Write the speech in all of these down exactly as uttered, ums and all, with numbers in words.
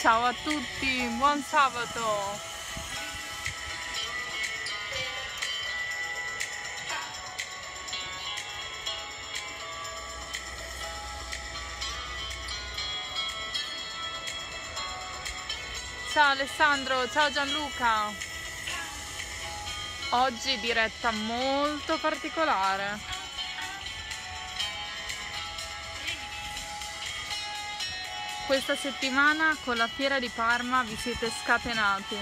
Ciao a tutti, buon sabato! Ciao Alessandro, ciao Gianluca! Oggi diretta molto particolare. Questa settimana con la Fiera di Parma vi siete scatenati.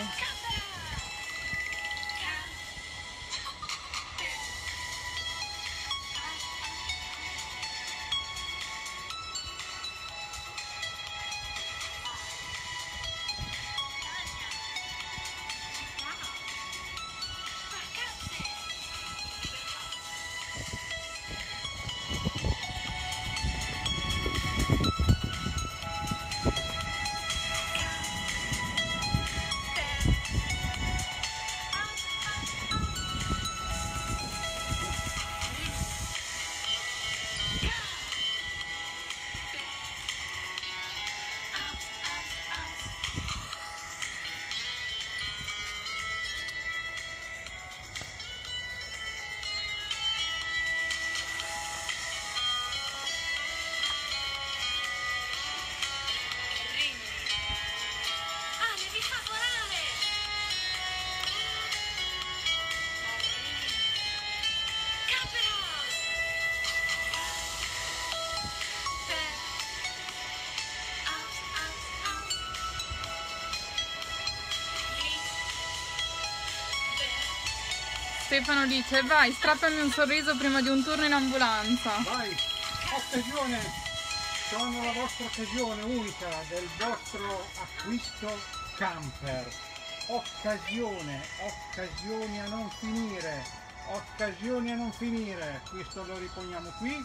Stefano dice, vai, strappami un sorriso prima di un turno in ambulanza. Vai, occasione, sono la vostra occasione unica del vostro acquisto camper. Occasione, occasioni a non finire, occasioni a non finire. Questo lo riponiamo qui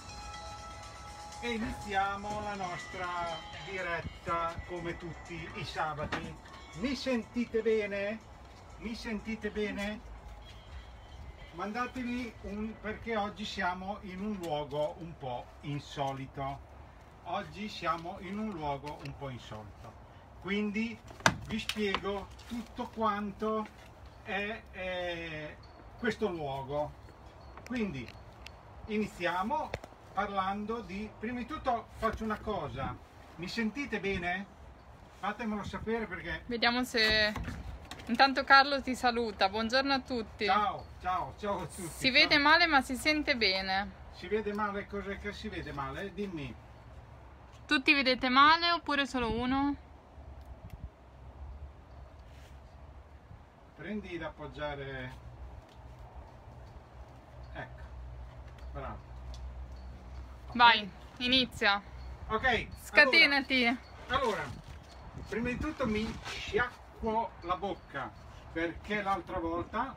e iniziamo la nostra diretta come tutti i sabati. Mi sentite bene? Mi sentite bene? Mandatevi un, perché oggi siamo in un luogo un po' insolito. Oggi siamo in un luogo un po' insolito. Quindi vi spiego tutto quanto è, è questo luogo. Quindi iniziamo parlando di... Prima di tutto faccio una cosa. Mi sentite bene? Fatemelo sapere perché... Vediamo se... Intanto Carlo ti saluta, buongiorno a tutti. Ciao, ciao, ciao a tutti. Si vede ciao. male ma si sente bene. Si vede male? Cos'è che si vede male? Dimmi. Tutti vedete male oppure solo uno? Prendi ad appoggiare. Ecco, bravo. Okay. Vai, inizia. Ok. Scatenati. Allora, allora, prima di tutto mi sciacquo la bocca perché l'altra volta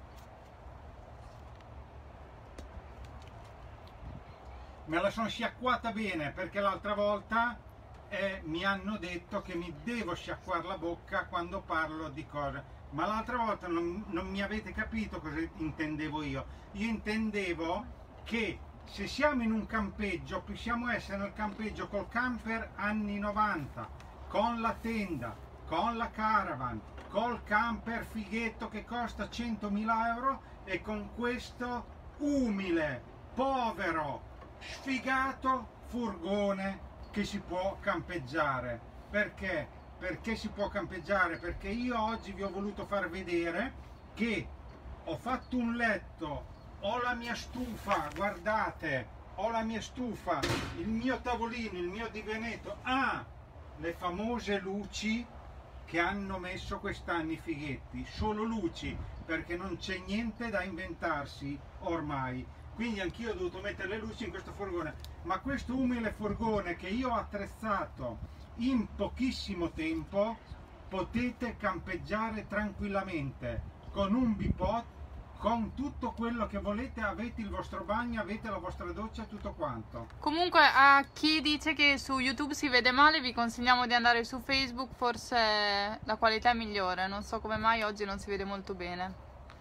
me la sono sciacquata bene perché l'altra volta eh, mi hanno detto che mi devo sciacquare la bocca quando parlo di cose, ma l'altra volta non, non mi avete capito cosa intendevo io. Io intendevo che se siamo in un campeggio, possiamo essere nel campeggio col camper anni novanta, con la tenda, con la caravan, col camper fighetto che costa centomila euro e con questo umile, povero, sfigato furgone che si può campeggiare. Perché? Perché si può campeggiare? Perché io oggi vi ho voluto far vedere che ho fatto un letto, ho la mia stufa, guardate, ho la mia stufa, il mio tavolino, il mio divanetto, ha le famose luci che hanno messo quest'anno i fighetti, solo luci, perché non c'è niente da inventarsi ormai. Quindi anch'io ho dovuto mettere le luci in questo furgone, ma questo umile furgone che io ho attrezzato in pochissimo tempo, potete campeggiare tranquillamente con un bipod, con tutto quello che volete, avete il vostro bagno, avete la vostra doccia, tutto quanto. Comunque a chi dice che su YouTube si vede male vi consigliamo di andare su Facebook, forse la qualità è migliore, non so come mai oggi non si vede molto bene.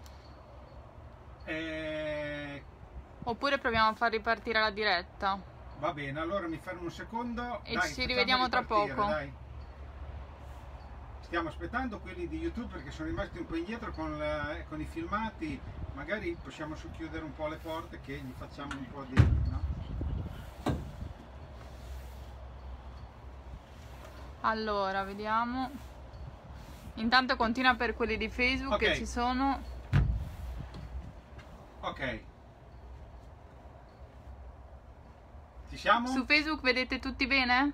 Eh... Oppure proviamo a far ripartire la diretta. Va bene, allora mi fermo un secondo e dai, ci rivediamo tra poco. Dai. stiamo aspettando quelli di YouTube perché sono rimasti un po' indietro con, la, con i filmati, magari possiamo socchiudere un po' le porte che gli facciamo un po' di... no? Allora, vediamo. Intanto continua per quelli di Facebook, okay, che ci sono. Ok. Ci siamo? Su Facebook vedete tutti bene?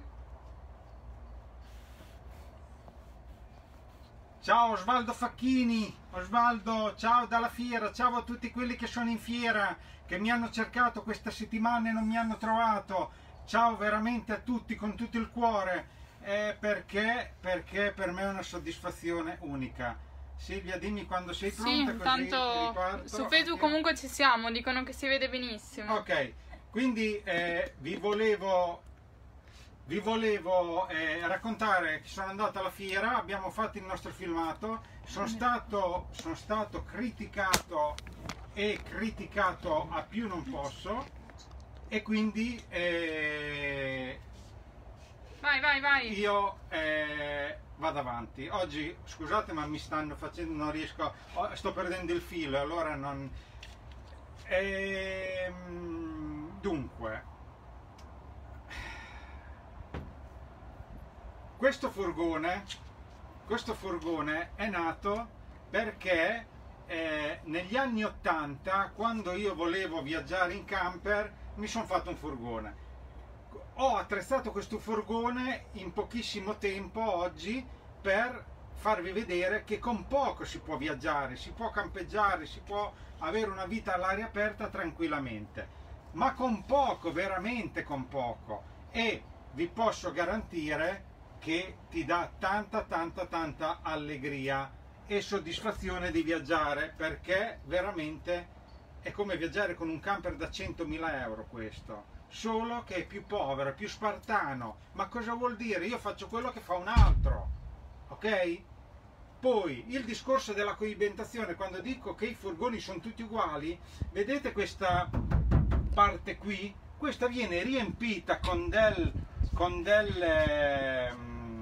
Ciao Osvaldo Facchini, Osvaldo, ciao dalla fiera, ciao a tutti quelli che sono in fiera, che mi hanno cercato questa settimana e non mi hanno trovato. Ciao veramente a tutti con tutto il cuore. Eh, perché? Perché per me è una soddisfazione unica. Silvia, dimmi quando sei pronta. Sì, intanto intanto su Facebook comunque ci siamo, dicono che si vede benissimo. Ok, quindi eh, vi volevo, vi volevo eh, raccontare che sono andato alla fiera, abbiamo fatto il nostro filmato, sono stato, sono stato criticato e criticato a più non posso e quindi... Eh, Vai, vai, vai. Io eh, vado avanti. Oggi, scusate, ma mi stanno facendo, non riesco, oh, sto perdendo il filo, allora non... Ehm, dunque, questo furgone, questo furgone è nato perché eh, negli anni ottanta, quando io volevo viaggiare in camper, mi sono fatto un furgone. Ho attrezzato questo furgone in pochissimo tempo oggi per farvi vedere che con poco si può viaggiare, si può campeggiare, si può avere una vita all'aria aperta tranquillamente, ma con poco, veramente con poco, e vi posso garantire che ti dà tanta tanta tanta allegria e soddisfazione di viaggiare, perché veramente è come viaggiare con un camper da centomila euro questo. Solo che è più povero, più spartano. Ma cosa vuol dire? Io faccio quello che fa un altro, ok? Poi il discorso della coibentazione, quando dico che i furgoni sono tutti uguali, vedete questa parte qui? Questa viene riempita con del, con del eh,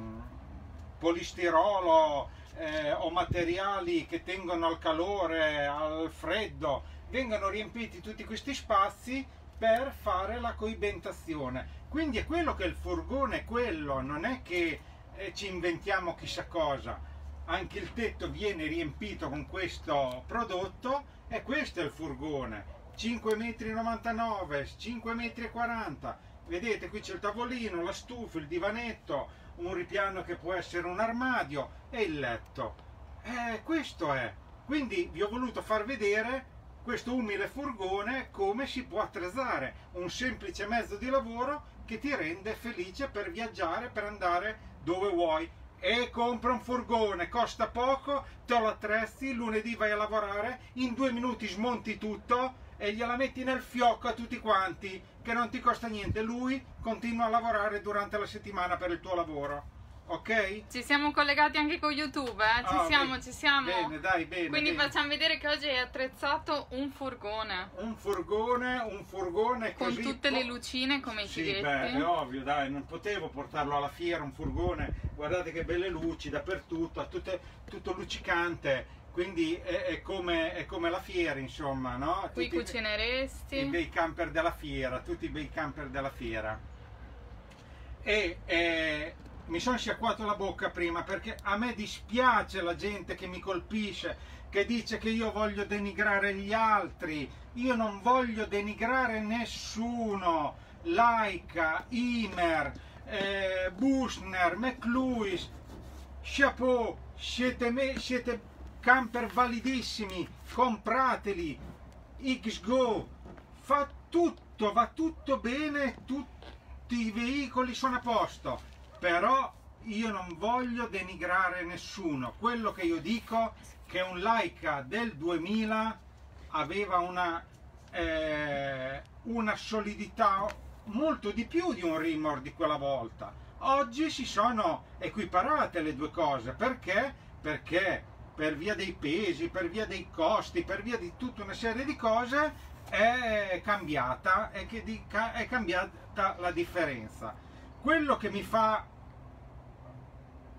polistirolo eh, o materiali che tengono al calore, al freddo, vengono riempiti tutti questi spazi per fare la coibentazione. Quindi è quello che il furgone è quello, non è che eh, ci inventiamo chissà cosa. Anche il tetto viene riempito con questo prodotto e questo è il furgone. cinque virgola novantanove metri, cinque virgola quaranta metri. Vedete, qui c'è il tavolino, la stufa, il divanetto, un ripiano che può essere un armadio e il letto. Eh, questo è. Quindi vi ho voluto far vedere questo umile furgone come si può attrezzare, un semplice mezzo di lavoro che ti rende felice per viaggiare, per andare dove vuoi. E compra un furgone, costa poco, te lo attrezzi, lunedì vai a lavorare, in due minuti smonti tutto e gliela metti nel fiocco a tutti quanti, che non ti costa niente. Lui continua a lavorare durante la settimana per il tuo lavoro. Ok? Ci siamo collegati anche con YouTube, eh? Ci oh, siamo, bene, ci siamo. Bene, dai, bene. Quindi bene. facciamo vedere che oggi è attrezzato un furgone. Un furgone, un furgone con così. Con tutte le lucine come i sì, cighetti. Beh, è ovvio, dai, non potevo portarlo alla fiera, un furgone. Guardate che belle luci dappertutto, tutte, tutto luccicante. Quindi è, è, come, è come la fiera, insomma, no? Qui tutti cucineresti. I bei camper della fiera, tutti i bei camper della fiera. E... e mi sono sciacquato la bocca prima perché a me dispiace la gente che mi colpisce, che dice che io voglio denigrare gli altri. Io non voglio denigrare nessuno. Laika, Imer, eh, Bushner, McLuis, Chapeau, siete, me, siete camper validissimi, comprateli. X Go, fa tutto, va tutto bene, tutti i veicoli sono a posto. Però io non voglio denigrare nessuno. Quello che io dico è che un Laika del duemila aveva una, eh, una solidità molto di più di un Rimor di quella volta. Oggi si sono equiparate le due cose. Perché? Perché per via dei pesi, per via dei costi, per via di tutta una serie di cose è cambiata, è, che di, è cambiata la differenza. Quello che mi fa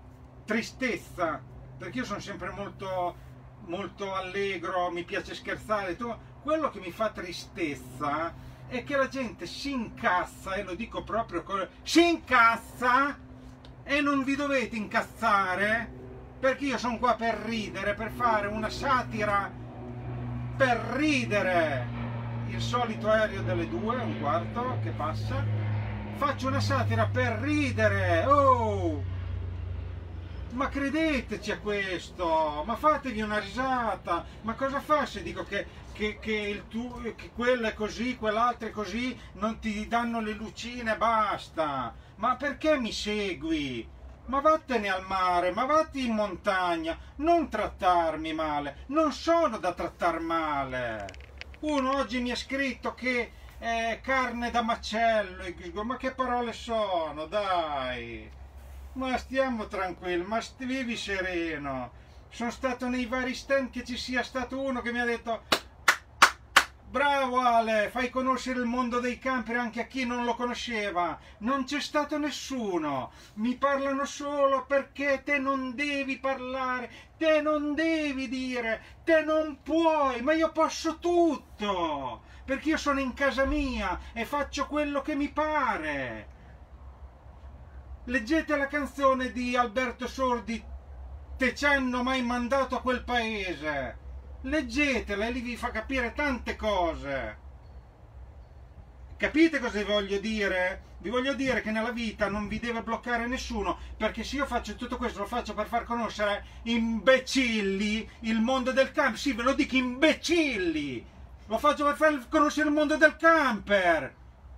tristezza, perché io sono sempre molto, molto allegro, mi piace scherzare, tu, quello che mi fa tristezza è che la gente si incazza, e lo dico proprio, si incazza, e non vi dovete incazzare, perché io sono qua per ridere, per fare una satira, per ridere. Il solito aereo delle due, un quarto che passa, faccio una satira per ridere. Oh, ma credeteci a questo, ma fatevi una risata. Ma cosa fa se dico che, che, che, il tu, che quello è così, quell'altro è così, non ti danno le lucine, basta. Ma perché mi segui? Ma vattene al mare, ma vatti in montagna, non trattarmi male, non sono da trattar male. Uno oggi mi ha scritto che è carne da macello, ma che parole sono, dai! Ma stiamo tranquilli, ma vivi sereno. Sono stato nei vari stand, che ci sia stato uno che mi ha detto: bravo Ale, fai conoscere il mondo dei camper anche a chi non lo conosceva. Non c'è stato nessuno, mi parlano solo perché te non devi parlare, te non devi dire, te non puoi, ma io posso tutto, perché io sono in casa mia e faccio quello che mi pare. Leggete la canzone di Alberto Sordi, Te ci hanno mai mandato a quel paese. Leggetela e lì vi fa capire tante cose. Capite cosa vi voglio dire? Vi voglio dire che nella vita non vi deve bloccare nessuno, perché se io faccio tutto questo lo faccio per far conoscere imbecilli il mondo del camper. Sì, ve lo dico, imbecilli! Lo faccio per far conoscere il mondo del camper.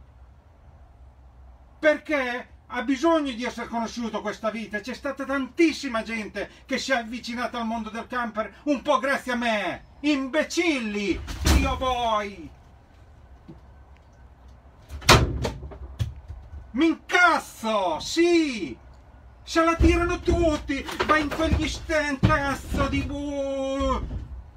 Perché ha bisogno di essere conosciuto questa vita. C'è stata tantissima gente che si è avvicinata al mondo del camper un po' grazie a me. Imbecilli! Io voi! Mi incazzo! Sì! Se la tirano tutti! Vai in quegli stand, cazzo di bu!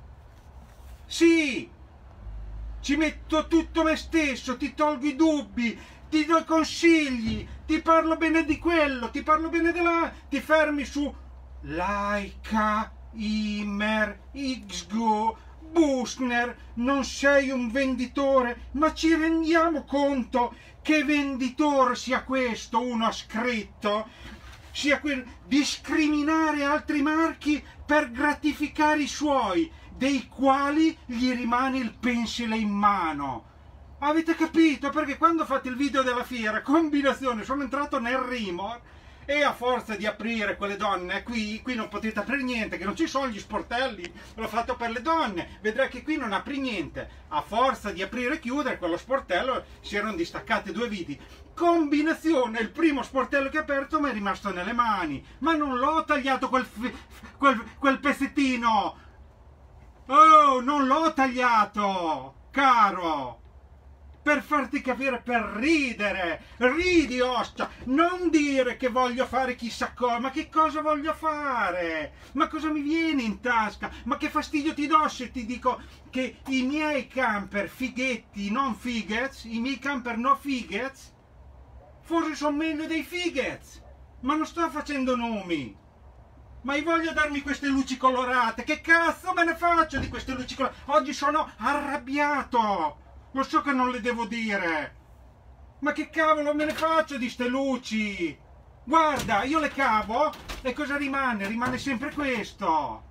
Sì! Ci metto tutto me stesso, ti tolgo i dubbi, ti do i consigli, ti parlo bene di quello, ti parlo bene della... ti fermi su Laika, Imer, X G O, Buchner, non sei un venditore, ma ci rendiamo conto che venditore sia questo? Uno ha scritto, sia quel discriminare altri marchi per gratificare i suoi, dei quali gli rimane il pensile in mano. Avete capito? Perché quando fate il video della fiera, combinazione, sono entrato nel Rimor e a forza di aprire quelle donne, qui, qui non potete aprire niente, che non ci sono gli sportelli, l'ho fatto per le donne, vedrai che qui non apri niente. A forza di aprire e chiudere quello sportello si erano distaccate due viti. Combinazione, il primo sportello che ho aperto mi è rimasto nelle mani, ma non l'ho tagliato quel, quel, quel pezzettino. Oh, non l'ho tagliato, caro! Per farti capire, per ridere, ridi ostia, non dire che voglio fare chissà cosa, ma che cosa voglio fare? Ma cosa mi viene in tasca? Ma che fastidio ti do se ti dico che i miei camper fighetti, non fighez, i miei camper no fighez, forse sono meglio dei fighez, ma non sto facendo nomi. Ma io voglio darmi queste luci colorate, che cazzo me ne faccio di queste luci colorate? Oggi sono arrabbiato! Lo so che non le devo dire, ma che cavolo me ne faccio di ste luci? Guarda, io le cavo e cosa rimane? Rimane sempre questo.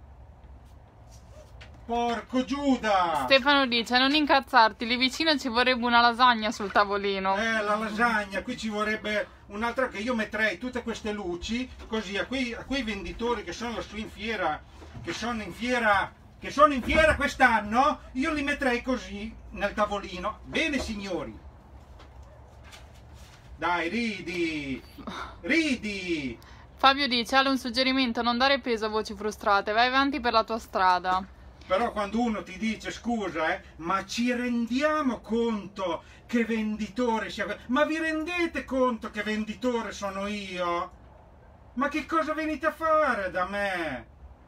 Porco Giuda! Stefano dice: non incazzarti, lì vicino ci vorrebbe una lasagna sul tavolino. Eh, la lasagna, qui ci vorrebbe un'altra, che io metterei tutte queste luci, così a quei, a quei venditori che sono lassù in fiera, che sono in fiera... che sono in fiera quest'anno, io li metterei così nel tavolino. Bene signori, dai, ridi, ridi. Fabio dice: Ale, un suggerimento, non dare peso a voci frustrate, vai avanti per la tua strada. Però quando uno ti dice scusa, eh, ma ci rendiamo conto che venditore sia... Ma vi rendete conto che venditore sono io? Ma che cosa venite a fare da me?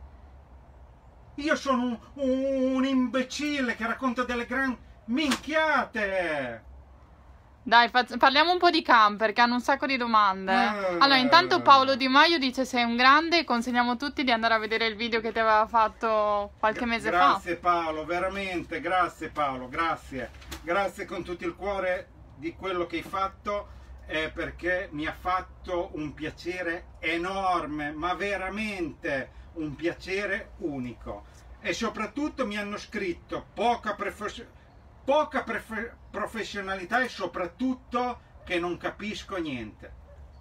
Io sono un, un, un imbecille che racconta delle gran minchiate. Dai, faz- parliamo un po' di camper, che hanno un sacco di domande. Eh. Allora, intanto Paolo Di Maio dice sei un grande e consigliamo tutti di andare a vedere il video che ti aveva fatto qualche mese fa. Grazie Paolo, veramente, grazie Paolo, grazie. Grazie con tutto il cuore di quello che hai fatto, eh, perché mi ha fatto un piacere enorme, ma veramente un piacere unico. E soprattutto mi hanno scritto poca professionalità. Poca professionalità e soprattutto che non capisco niente.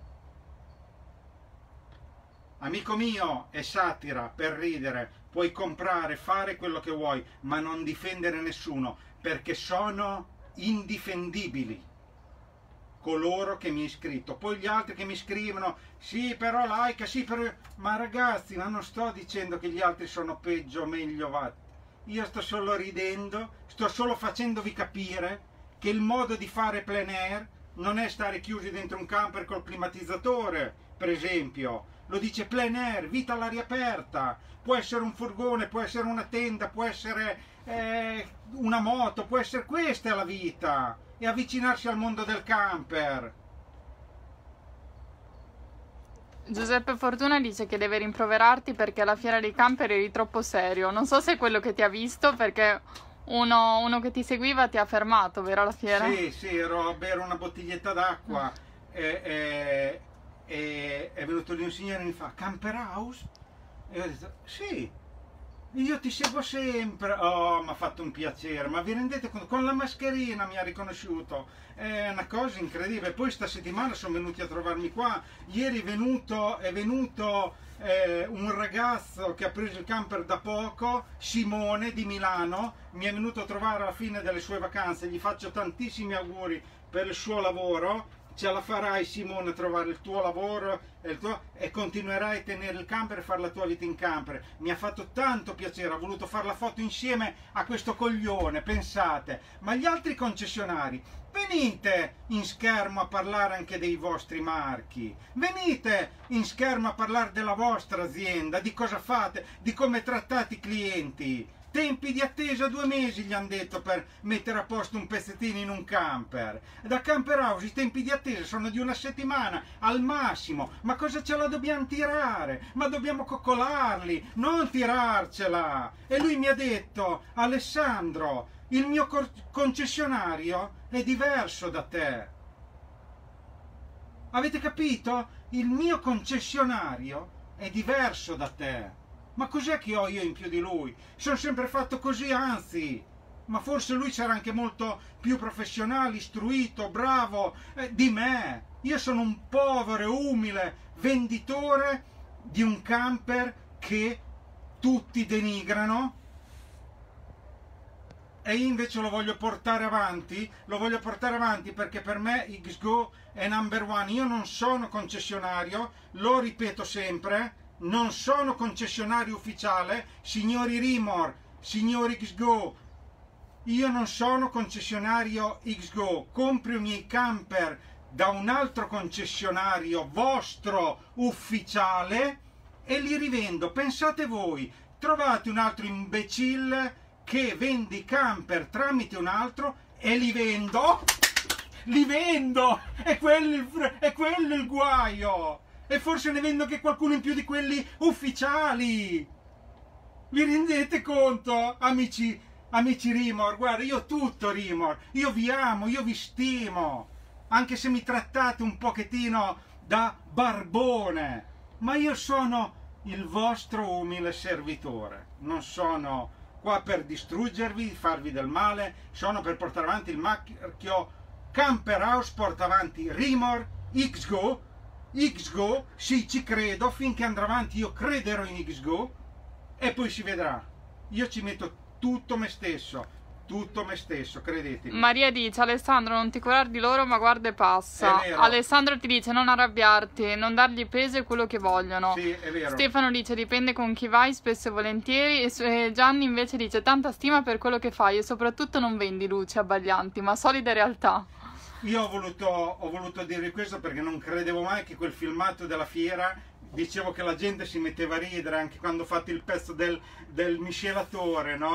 Amico mio, è satira, per ridere, puoi comprare, fare quello che vuoi, ma non difendere nessuno, perché sono indifendibili coloro che mi hanno iscritto. Poi gli altri che mi scrivono, sì però like, sì però... Ma ragazzi, ma non sto dicendo che gli altri sono peggio o meglio fatti. Io sto solo ridendo, sto solo facendovi capire che il modo di fare plein air non è stare chiusi dentro un camper col climatizzatore, per esempio. Lo dice plein air, vita all'aria aperta. Può essere un furgone, può essere una tenda, può essere eh, una moto, può essere questa è la vita. E avvicinarsi al mondo del camper. Giuseppe Fortuna dice che deve rimproverarti perché alla fiera dei camper eri troppo serio. Non so se è quello che ti ha visto, perché uno, uno che ti seguiva ti ha fermato, vero, alla fiera? Sì, sì, ero a bere una bottiglietta d'acqua e, e, e è venuto lì un signore e mi fa, Camper House? E io ho detto, sì, io ti seguo sempre. Oh, mi ha fatto un piacere, ma vi rendete conto? Con la mascherina mi ha riconosciuto. È una cosa incredibile. Poi sta settimana sono venuti a trovarmi qua. Ieri è venuto, è venuto eh, un ragazzo che ha preso il camper da poco, Simone di Milano, mi è venuto a trovare alla fine delle sue vacanze. Gli faccio tantissimi auguri per il suo lavoro. Ce la farai, Simone, a trovare il tuo lavoro e, il tuo, e continuerai a tenere il camper e fare la tua vita in camper. Mi ha fatto tanto piacere, ho voluto fare la foto insieme a questo coglione, pensate. Ma gli altri concessionari, venite in schermo a parlare anche dei vostri marchi, venite in schermo a parlare della vostra azienda, di cosa fate, di come trattate i clienti. Tempi di attesa due mesi gli hanno detto per mettere a posto un pezzettino in un camper. Da Camper House i tempi di attesa sono di una settimana al massimo. Ma cosa ce la dobbiamo tirare? Ma dobbiamo coccolarli, non tirarcela. E lui mi ha detto, Alessandro, il mio concessionario è diverso da te. Avete capito? Il mio concessionario è diverso da te. Ma cos'è che ho io in più di lui? Sono sempre fatto così, anzi, ma forse lui sarà anche molto più professionale, istruito, bravo eh, di me. Io sono un povero e umile venditore di un camper che tutti denigrano e io invece lo voglio portare avanti, lo voglio portare avanti perché per me X Go è number one. Io non sono concessionario, lo ripeto sempre, non sono concessionario ufficiale, signori Rimor, signori X Go, io non sono concessionario X Go, compro i miei camper da un altro concessionario vostro ufficiale e li rivendo. Pensate voi, trovate un altro imbecille che vende i camper tramite un altro e li vendo, li vendo, è quello il, è quello il guaio. E forse ne vendo anche qualcuno in più di quelli ufficiali. Vi rendete conto, amici, amici Rimor? Guarda, io tutto Rimor, io vi amo, io vi stimo, anche se mi trattate un pochettino da barbone, ma io sono il vostro umile servitore, non sono qua per distruggervi, farvi del male, sono per portare avanti il marchio Camper House, porta avanti Rimor, X Go, X Go, sì, ci credo, finché andrà avanti io crederò in X Go e poi si vedrà. Io ci metto tutto me stesso, tutto me stesso, credetemi. Maria dice, Alessandro, non ti curare di loro, ma guarda e passa. Alessandro ti dice, non arrabbiarti, non dargli peso e quello che vogliono. Sì, è vero. Stefano dice, dipende con chi vai, spesso e volentieri. E Gianni invece dice, tanta stima per quello che fai e soprattutto non vendi luci abbaglianti, ma solide realtà. Io ho voluto, ho voluto dire questo perché non credevo mai che quel filmato della fiera, dicevo che la gente si metteva a ridere anche quando ho fatto il pezzo del, del miscelatore, no?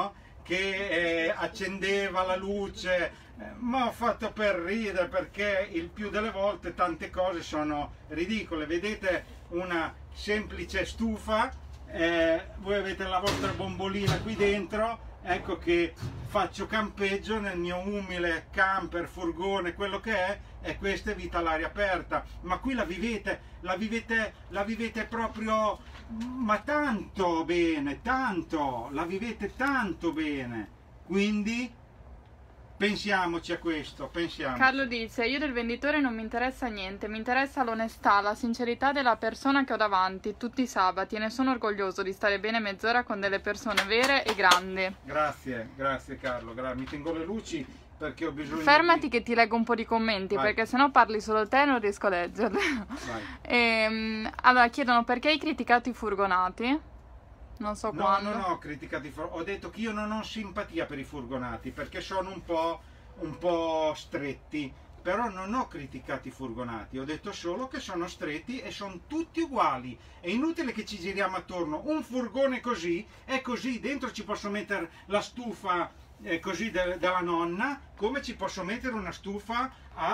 che eh, accendeva la luce, eh, ma ho fatto per ridere, perché il più delle volte tante cose sono ridicole. Vedete una semplice stufa, eh, voi avete la vostra bombolina qui dentro, ecco che faccio campeggio nel mio umile camper, furgone, quello che è, e questa è vita all'aria aperta. Ma qui la vivete, la vivete, la vivete proprio, ma tanto bene, tanto, la vivete tanto bene. Quindi pensiamoci a questo, pensiamo. Carlo dice: io del venditore non mi interessa niente, mi interessa l'onestà, la sincerità della persona che ho davanti tutti i sabati, e ne sono orgoglioso di stare bene mezz'ora con delle persone vere e grandi. Grazie, grazie Carlo, gra mi tengo le luci perché ho bisogno. Fermati di... che ti leggo un po' di commenti. Vai. Perché sennò parli solo te e non riesco a leggerli. E, allora chiedono: perché hai criticato i furgonati? Non so no, quando. No, non ho criticato i furgonati, ho detto che io non ho simpatia per i furgonati perché sono un po', un po' stretti, però non ho criticato i furgonati, ho detto solo che sono stretti e sono tutti uguali. È inutile che ci giriamo attorno, un furgone così è così, dentro ci posso mettere la stufa eh, così de della nonna, come ci posso mettere una stufa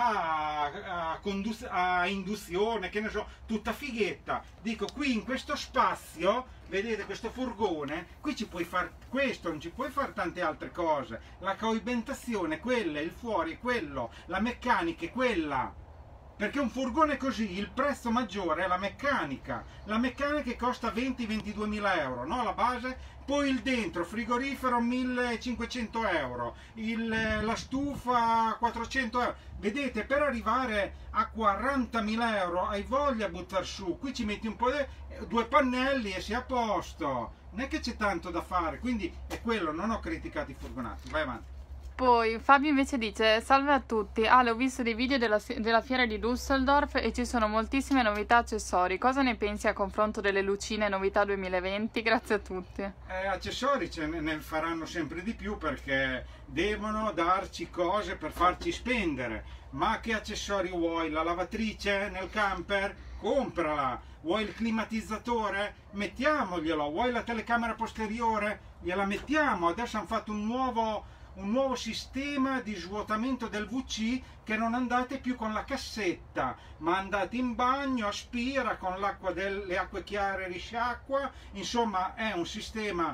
a, a, a induzione, che ne so, tutta fighetta. Dico, qui in questo spazio, vedete questo furgone, qui ci puoi fare questo, non ci puoi fare tante altre cose. La coibentazione è quella, il fuori è quello, la meccanica è quella. Perché un furgone così, il prezzo maggiore è la meccanica. La meccanica costa venti ventiduemila euro, no? La base, poi il dentro, frigorifero millecinquecento euro, il, la stufa quattrocento euro. Vedete, per arrivare a quarantamila euro hai voglia di buttare su, qui ci metti un po' di due pannelli e sei a posto. Non è che c'è tanto da fare, quindi è quello, non ho criticato i furgonati. Vai avanti. Poi Fabio invece dice: salve a tutti, Ale, ho visto dei video della, della fiera di Düsseldorf e ci sono moltissime novità accessori. Cosa ne pensi a confronto delle lucine novità duemilaventi? Grazie a tutti. Eh, accessori ce ne faranno sempre di più perché devono darci cose per farci spendere. Ma che accessori vuoi? La lavatrice nel camper? Comprala. Vuoi il climatizzatore? Mettiamoglielo. Vuoi la telecamera posteriore? Gliela mettiamo. Adesso hanno fatto un nuovo... un nuovo sistema di svuotamento del V C, che non andate più con la cassetta ma andate in bagno, aspira con l'acqua delle acque chiare, risciacqua. Insomma è un sistema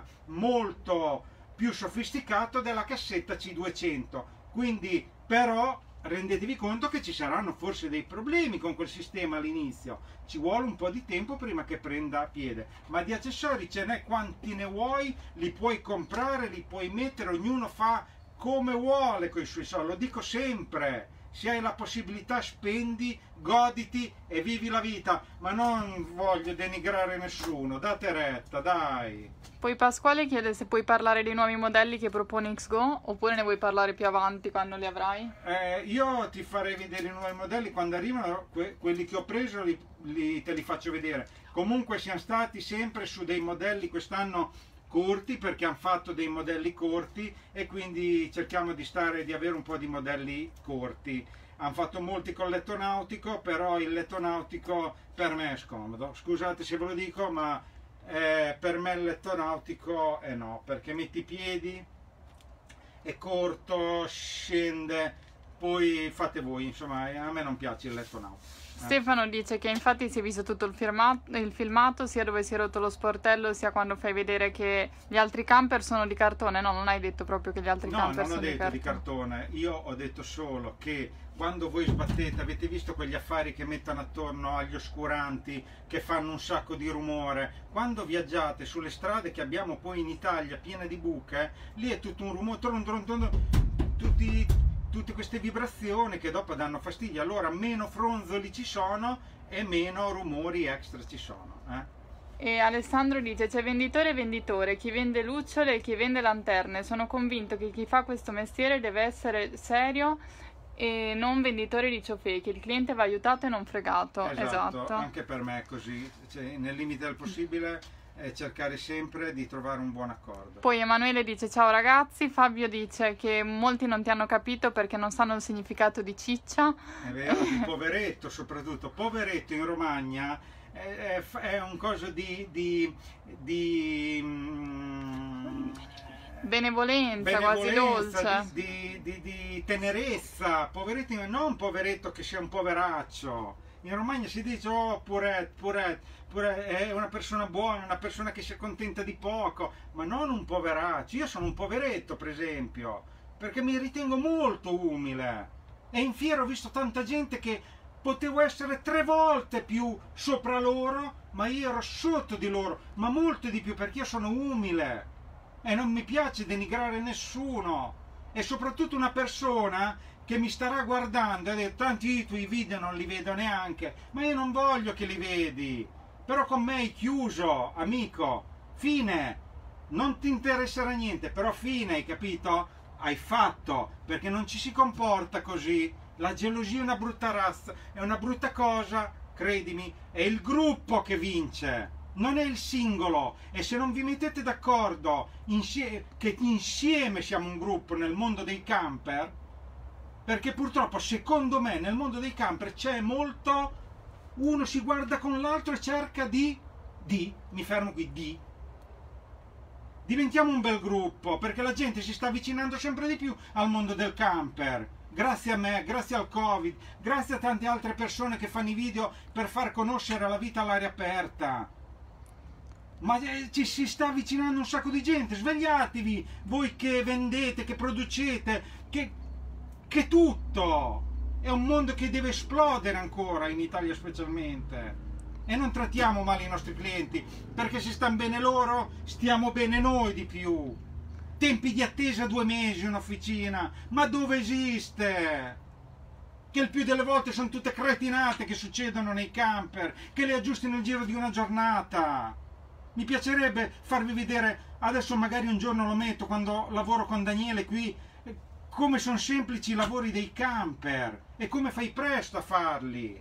molto più sofisticato della cassetta C duecento. Quindi però rendetevi conto che ci saranno forse dei problemi con quel sistema all'inizio, ci vuole un po' di tempo prima che prenda piede, ma di accessori ce n'è quanti ne vuoi, li puoi comprare, li puoi mettere, ognuno fa come vuole con i suoi soldi. Lo dico sempre, se hai la possibilità spendi, goditi e vivi la vita, ma non voglio denigrare nessuno, date retta, dai. Poi Pasquale chiede se puoi parlare dei nuovi modelli che propone X Go, oppure ne vuoi parlare più avanti quando li avrai? Eh, io ti farei vedere i nuovi modelli quando arrivano, que quelli che ho preso li, li, te li faccio vedere. Comunque siamo stati sempre su dei modelli quest'anno corti, perché hanno fatto dei modelli corti e quindi cerchiamo di stare, di avere un po' di modelli corti. Hanno fatto molti con letto nautico, però il letto nautico per me è scomodo, scusate se ve lo dico, ma eh, per me il letto nautico è no, perché metti i piedi, è corto, scende, poi fate voi, insomma a me non piace il letto nautico. Stefano dice che infatti si è visto tutto il, firmato, il filmato, sia dove si è rotto lo sportello, sia quando fai vedere che gli altri camper sono di cartone. No, non hai detto proprio che gli altri no, camper sono di cartone. No, non ho detto di cartone, io ho detto solo che quando voi sbattete, avete visto quegli affari che mettono attorno agli oscuranti, che fanno un sacco di rumore, quando viaggiate sulle strade che abbiamo poi in Italia piene di buche, lì è tutto un rumore, tron, tron, tron, tutti... tutte queste vibrazioni che dopo danno fastidio. Allora meno fronzoli ci sono e meno rumori extra ci sono, eh? E Alessandro dice: c'è venditore e venditore, chi vende lucciole e chi vende lanterne. Sono convinto che chi fa questo mestiere deve essere serio e non venditore di ciofechi. Il cliente va aiutato e non fregato. Esatto, esatto. Anche per me è così, cioè, nel limite del possibile e cercare sempre di trovare un buon accordo. Poi Emanuele dice: ciao ragazzi. Fabio dice che molti non ti hanno capito perché non sanno il significato di ciccia. È vero, di poveretto soprattutto. Poveretto in Romagna è, è un coso di, di, di, benevolenza, quasi dolce, di, di, di, di tenerezza. Poveretto, non un poveretto che sia un poveraccio. In Romagna si dice oh puret, puret, puret, è una persona buona, una persona che si accontenta di poco, ma non un poveraccio. Io sono un poveretto, per esempio, perché mi ritengo molto umile. E in fiera ho visto tanta gente che potevo essere tre volte più sopra loro, ma io ero sotto di loro, ma molto di più, perché io sono umile e non mi piace denigrare nessuno. E soprattutto una persona che mi starà guardando e ha detto tanti i tuoi video non li vedo neanche, ma io non voglio che li vedi, però con me hai chiuso, amico, fine, non ti interesserà niente, però fine, hai capito? Hai fatto, perché non ci si comporta così. La gelosia è una brutta razza, è una brutta cosa, credimi, è il gruppo che vince, non è il singolo. E se non vi mettete d'accordo che insieme siamo un gruppo nel mondo dei camper, perché purtroppo secondo me nel mondo dei camper c'è molto, uno si guarda con l'altro e cerca di, di, mi fermo qui, di, diventiamo un bel gruppo, perché la gente si sta avvicinando sempre di più al mondo del camper, grazie a me, grazie al Covid, grazie a tante altre persone che fanno i video per far conoscere la vita all'aria aperta. Ma ci si sta avvicinando un sacco di gente, svegliatevi, voi che vendete, che producete, che... che tutto è un mondo che deve esplodere ancora in Italia specialmente, e non trattiamo male i nostri clienti, perché se stanno bene loro stiamo bene noi di più. Tempi di attesa due mesi in officina, ma dove esiste? Che il più delle volte sono tutte cretinate che succedono nei camper, che le aggiusti nel giro di una giornata. Mi piacerebbe farvi vedere, adesso magari un giorno lo metto quando lavoro con Daniele qui, come sono semplici i lavori dei camper e come fai presto a farli.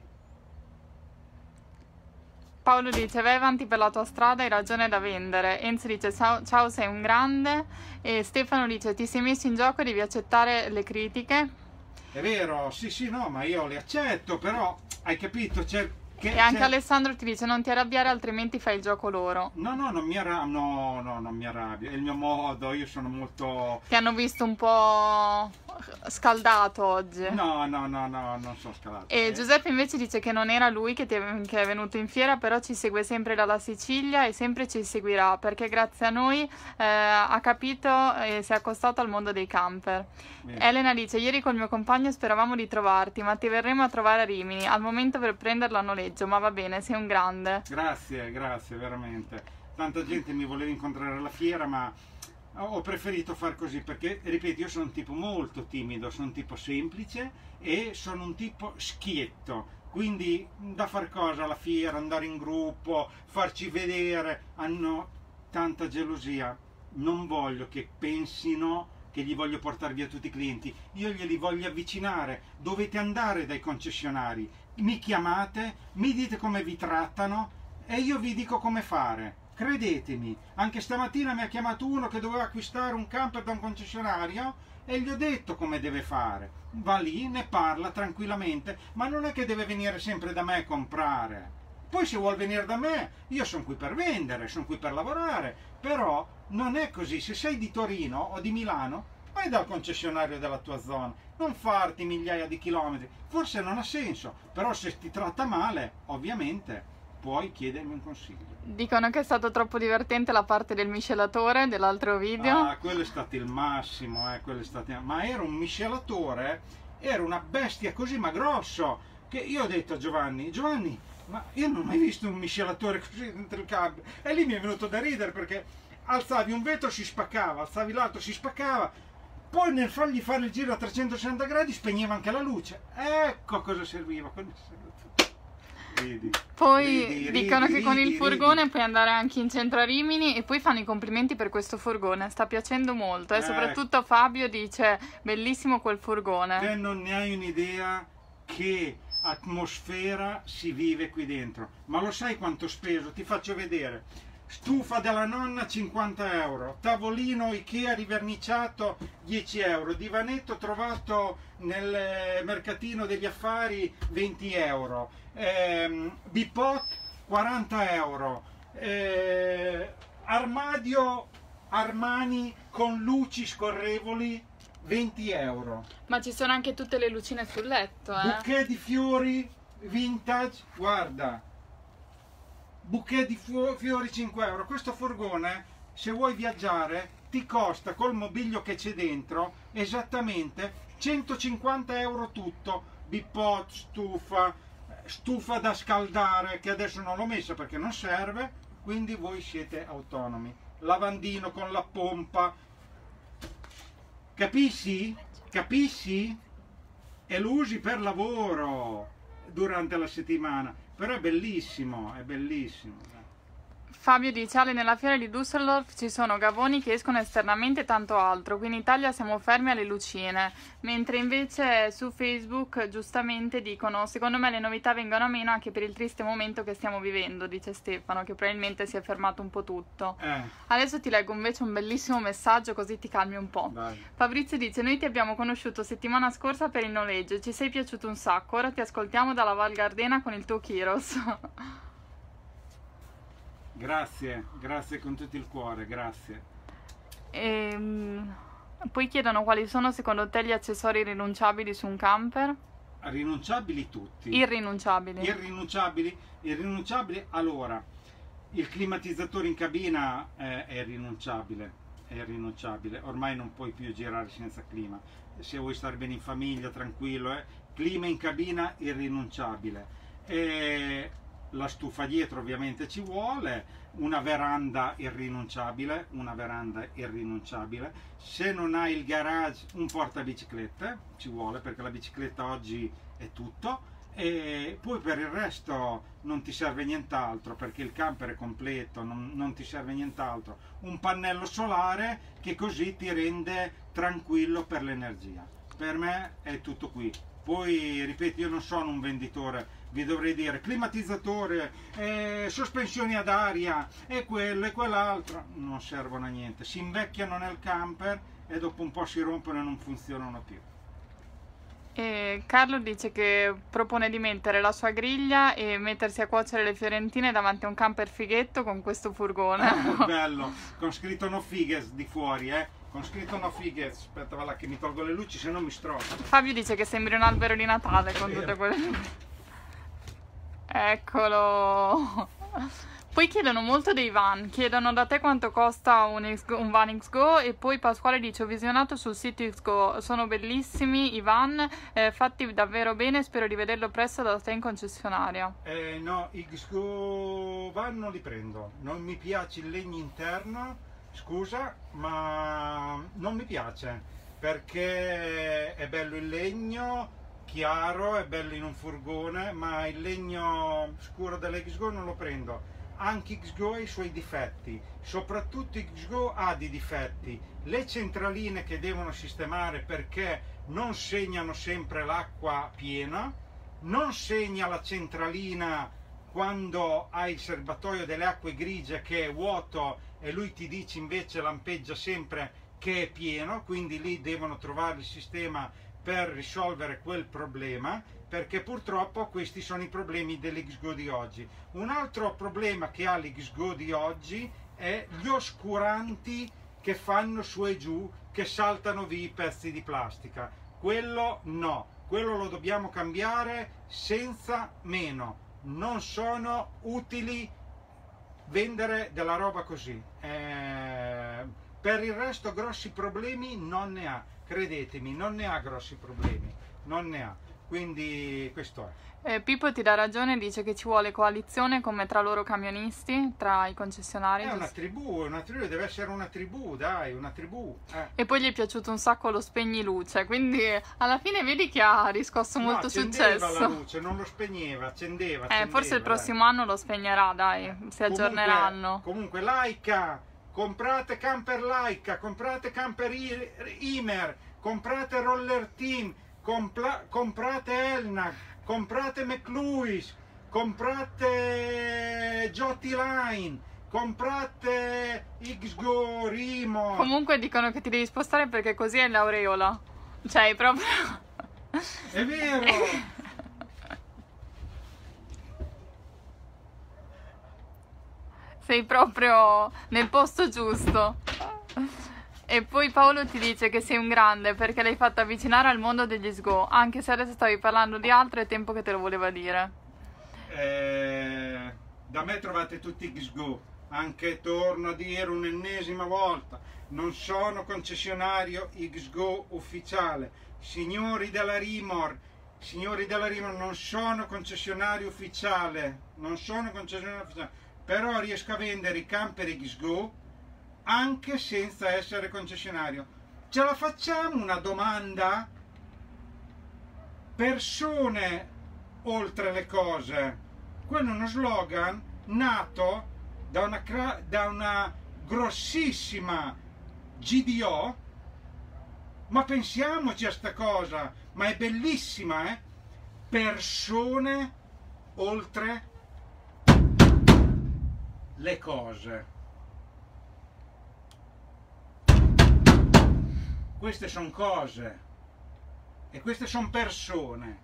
Paolo dice vai avanti per la tua strada, hai ragione da vendere. Enzo dice ciao, ciao sei un grande. E Stefano dice ti sei messo in gioco e devi accettare le critiche. È vero, sì sì no, ma io le accetto, però hai capito, c'è... Che, e anche c'è... Alessandro ti dice non ti arrabbiare altrimenti fai il gioco loro. No, no, non mi arrabbio, no, no, non mi arrabbio, è il mio modo, io sono molto... Ti hanno visto un po' scaldato oggi. No, no, no, no, non sono scaldato. E eh. Giuseppe invece dice che non era lui che, ti è, che è venuto in fiera, però ci segue sempre dalla Sicilia e sempre ci seguirà, perché grazie a noi eh, ha capito e si è accostato al mondo dei camper. Bene. Elena dice ieri col mio compagno speravamo di trovarti, ma ti verremo a trovare a Rimini, al momento per prenderlo a noleggio, ma va bene, sei un grande. Grazie, grazie, veramente. Tanta gente mi voleva incontrare alla fiera, ma ho preferito far così perché, ripeto, io sono un tipo molto timido, sono un tipo semplice e sono un tipo schietto, quindi da far cosa alla fiera, andare in gruppo, farci vedere, hanno tanta gelosia. Non voglio che pensino che gli voglio portare via tutti i clienti, io glieli voglio avvicinare. Dovete andare dai concessionari, mi chiamate, mi dite come vi trattano e io vi dico come fare. Credetemi, anche stamattina mi ha chiamato uno che doveva acquistare un camper da un concessionario e gli ho detto come deve fare. Va lì, ne parla tranquillamente, ma non è che deve venire sempre da me a comprare. Poi se vuol venire da me, io sono qui per vendere, sono qui per lavorare, però non è così. Se sei di Torino o di Milano, vai dal concessionario della tua zona, non farti migliaia di chilometri, forse non ha senso, però se ti tratta male, ovviamente puoi chiedermi un consiglio. Dicono che è stato troppo divertente la parte del miscelatore dell'altro video. Ah, quello è stato il massimo, eh, quello è stato... ma era un miscelatore, era una bestia così, ma grosso, che io ho detto a Giovanni, Giovanni, ma io non ho mai visto un miscelatore così dentro il cambio, e lì mi è venuto da ridere perché alzavi un vetro si spaccava, alzavi l'altro si spaccava, poi nel fargli fare il giro a trecentosessanta gradi spegneva anche la luce. Ecco cosa serviva quel miscelatore. Ridi, poi ridi, dicono ridi, che con ridi, il furgone ridi. puoi andare anche in centro a Rimini e poi fanno i complimenti per questo furgone, sta piacendo molto e eh, soprattutto Fabio dice bellissimo quel furgone. Te non ne hai un'idea che atmosfera si vive qui dentro, ma lo sai quanto ho speso? Ti faccio vedere. Stufa della nonna cinquanta euro, tavolino Ikea riverniciato dieci euro, divanetto trovato nel mercatino degli affari venti euro, ehm, bipot quaranta euro, eh, armadio Armani con luci scorrevoli, venti euro. Ma ci sono anche tutte le lucine sul letto, eh? Bouquet di fiori vintage, guarda, bouquet di fiori cinque euro. Questo furgone, se vuoi viaggiare, ti costa col mobilio che c'è dentro esattamente centocinquanta euro tutto. Bippot, stufa, stufa da scaldare, che adesso non l'ho messa perché non serve, quindi voi siete autonomi. Lavandino con la pompa, capisci? Capisci? E lo usi per lavoro durante la settimana, però è bellissimo, è bellissimo. Fabio dice: Ale, nella fiera di Düsseldorf ci sono gavoni che escono esternamente e tanto altro, qui in Italia siamo fermi alle lucine, mentre invece su Facebook giustamente dicono: secondo me le novità vengono a meno anche per il triste momento che stiamo vivendo, dice Stefano, che probabilmente si è fermato un po' tutto. Eh. Adesso ti leggo invece un bellissimo messaggio così ti calmi un po'. Vai. Fabrizio dice: noi ti abbiamo conosciuto settimana scorsa per il noleggio, ci sei piaciuto un sacco, ora ti ascoltiamo dalla Val Gardena con il tuo Kyros. Grazie, grazie con tutto il cuore, grazie. E, poi chiedono quali sono secondo te gli accessori irrinunciabili su un camper? Rinunciabili tutti. Irrinunciabili. Irrinunciabili, irrinunciabili. Allora, il climatizzatore in cabina è, è irrinunciabile, è irrinunciabile. Ormai non puoi più girare senza clima. Se vuoi stare bene in famiglia, tranquillo, eh. Clima in cabina irrinunciabile. E la stufa dietro ovviamente ci vuole, una veranda irrinunciabile, una veranda irrinunciabile. Se non hai il garage, un portabiciclette ci vuole, perché la bicicletta oggi è tutto. E poi per il resto non ti serve nient'altro, perché il camper è completo, non, non ti serve nient'altro. Un pannello solare che così ti rende tranquillo per l'energia. Per me è tutto qui. Poi, ripeto, io non sono un venditore, vi dovrei dire climatizzatore, eh, sospensioni ad aria, e quello e quell'altro, non servono a niente. Si invecchiano nel camper e dopo un po' si rompono e non funzionano più. E Carlo dice che propone di mettere la sua griglia e mettersi a cuocere le fiorentine davanti a un camper fighetto con questo furgone. Ah, bello, con scritto no figes di fuori, eh. Con scritto no figes. Aspetta, va là che mi tolgo le luci, se no mi strozzo. Fabio dice che sembri un albero di Natale con tutte quelle luci. Eccolo. Poi chiedono molto dei van, chiedono da te quanto costa un, X Go, un van X Go, e poi Pasquale dice: ho visionato sul sito X Go, sono bellissimi i van, eh, fatti davvero bene, spero di vederlo presto da te in concessionaria. Eh, no, X Go van non li prendo, non mi piace il legno interno, scusa, ma non mi piace, perché è bello il legno chiaro, è bello in un furgone, ma il legno scuro dell'X Go non lo prendo. Anche X Go ha i suoi difetti, soprattutto X Go ha dei difetti, le centraline che devono sistemare, perché non segnano sempre l'acqua piena, non segna la centralina quando hai il serbatoio delle acque grigie che è vuoto e lui ti dice invece, lampeggia sempre che è pieno, quindi lì devono trovare il sistema per risolvere quel problema, perché purtroppo questi sono i problemi dell'X Go di oggi. Un altro problema che ha l'X Go di oggi è gli oscuranti che fanno su e giù, che saltano via i pezzi di plastica. Quello no, quello lo dobbiamo cambiare senza meno. Non sono utili vendere della roba così. Eh, per il resto grossi problemi non ne ha, credetemi, non ne ha grossi problemi, non ne ha. Quindi questo è. Eh, Pippo ti dà ragione, dice che ci vuole coalizione come tra loro camionisti, tra i concessionari. È una tribù, è una tribù, deve essere una tribù, dai, una tribù. Eh. E poi gli è piaciuto un sacco lo spegni luce, quindi alla fine vedi che ha riscosso no, molto accendeva successo. la luce, non lo spegneva, accendeva. Eh, accendeva, forse il prossimo dai. anno lo spegnerà, dai, si aggiorneranno. Comunque, comunque Laika, comprate camper Laika, comprate camper Imer, comprate Roller Team, compla- comprate Elnag, comprate McLuis, comprate Jotti Line, comprate X Go, Rimo. Comunque dicono che ti devi spostare perché così è l'aureola. Cioè, è proprio... È vero! Sei proprio nel posto giusto. E poi Paolo ti dice che sei un grande perché l'hai fatto avvicinare al mondo degli Sgo, anche se adesso stavi parlando di altro, è tempo che te lo voleva dire. Eh, da me trovate tutti gli Sgo, anche torno a dire un'ennesima volta, non sono concessionario X Go ufficiale, signori della Rimor, signori della Rimor non sono concessionario ufficiale, non sono concessionario ufficiale, però riesco a vendere i camper X Go anche senza essere concessionario. Ce la facciamo una domanda? Persone oltre le cose. Quello è uno slogan nato da una, da una grossissima G D O, ma pensiamoci a sta cosa, ma è bellissima, eh? Persone oltre le cose. Queste sono cose e queste sono persone.